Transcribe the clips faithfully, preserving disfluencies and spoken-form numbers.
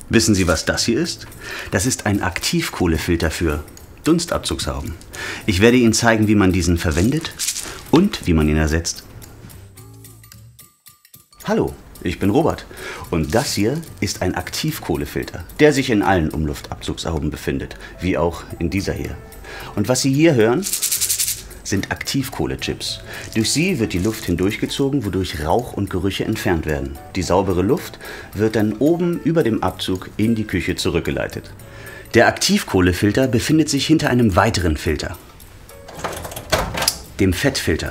Wissen Sie, was das hier ist? Das ist ein Aktivkohlefilter für Dunstabzugshauben. Ich werde Ihnen zeigen, wie man diesen verwendet und wie man ihn ersetzt. Hallo, ich bin Robert und das hier ist ein Aktivkohlefilter, der sich in allen Umluftabzugshauben befindet, wie auch in dieser hier. Und was Sie hier hören, sind Aktivkohlechips. Durch sie wird die Luft hindurchgezogen, wodurch Rauch und Gerüche entfernt werden. Die saubere Luft wird dann oben über dem Abzug in die Küche zurückgeleitet. Der Aktivkohlefilter befindet sich hinter einem weiteren Filter, dem Fettfilter.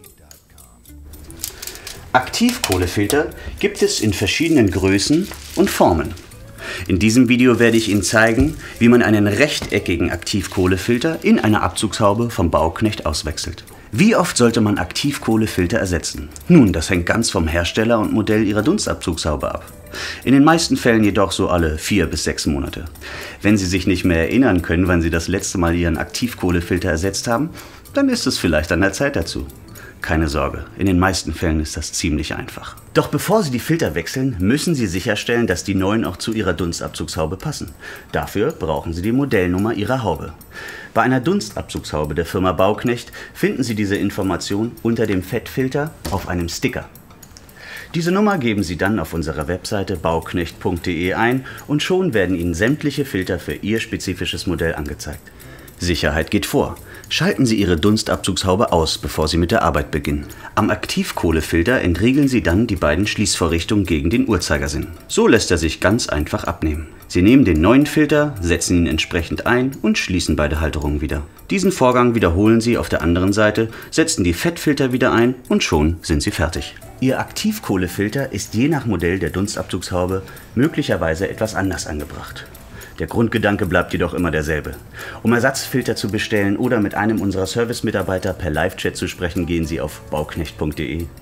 Aktivkohlefilter gibt es in verschiedenen Größen und Formen. In diesem Video werde ich Ihnen zeigen, wie man einen rechteckigen Aktivkohlefilter in einer Abzugshaube vom Bauknecht auswechselt. Wie oft sollte man Aktivkohlefilter ersetzen? Nun, das hängt ganz vom Hersteller und Modell Ihrer Dunstabzugshaube ab. In den meisten Fällen jedoch so alle vier bis sechs Monate. Wenn Sie sich nicht mehr erinnern können, wann Sie das letzte Mal Ihren Aktivkohlefilter ersetzt haben, dann ist es vielleicht an der Zeit dazu. Keine Sorge, in den meisten Fällen ist das ziemlich einfach. Doch bevor Sie die Filter wechseln, müssen Sie sicherstellen, dass die neuen auch zu Ihrer Dunstabzugshaube passen. Dafür brauchen Sie die Modellnummer Ihrer Haube. Bei einer Dunstabzugshaube der Firma Bauknecht finden Sie diese Information unter dem Fettfilter auf einem Sticker. Diese Nummer geben Sie dann auf unserer Webseite bauknecht punkt de ein und schon werden Ihnen sämtliche Filter für Ihr spezifisches Modell angezeigt. Sicherheit geht vor. Schalten Sie Ihre Dunstabzugshaube aus, bevor Sie mit der Arbeit beginnen. Am Aktivkohlefilter entriegeln Sie dann die beiden Schließvorrichtungen gegen den Uhrzeigersinn. So lässt er sich ganz einfach abnehmen. Sie nehmen den neuen Filter, setzen ihn entsprechend ein und schließen beide Halterungen wieder. Diesen Vorgang wiederholen Sie auf der anderen Seite, setzen die Fettfilter wieder ein und schon sind Sie fertig. Ihr Aktivkohlefilter ist je nach Modell der Dunstabzugshaube möglicherweise etwas anders angebracht. Der Grundgedanke bleibt jedoch immer derselbe. Um Ersatzfilter zu bestellen oder mit einem unserer Service-Mitarbeiter per Live-Chat zu sprechen, gehen Sie auf bauknecht punkt de.